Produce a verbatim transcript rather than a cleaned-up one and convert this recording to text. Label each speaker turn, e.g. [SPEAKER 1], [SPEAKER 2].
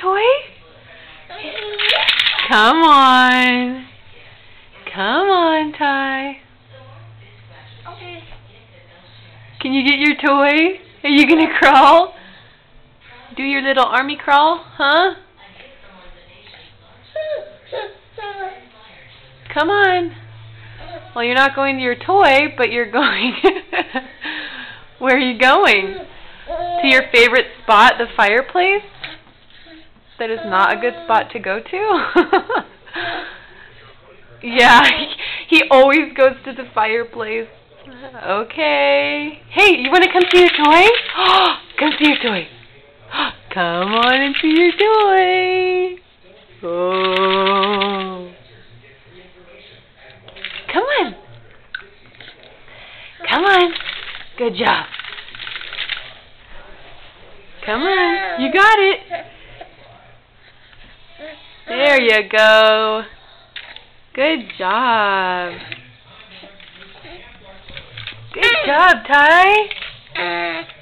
[SPEAKER 1] toy? Come on. Come on, Ty.
[SPEAKER 2] Okay.
[SPEAKER 1] Can you get your toy? Are you gonna crawl? Do your little army crawl, huh? Come on. Well, you're not going to your toy, but you're going... Where are you going? To your favorite spot, the fireplace? That is not a good spot to go to. Yeah, he always goes to the fireplace. Okay. Hey, you want to come see your toy? Come see your toy. Come on and see your toy. Oh. Come on. Come on. Good job. Come on. You got it. There you go. Good job. Good job, Ty.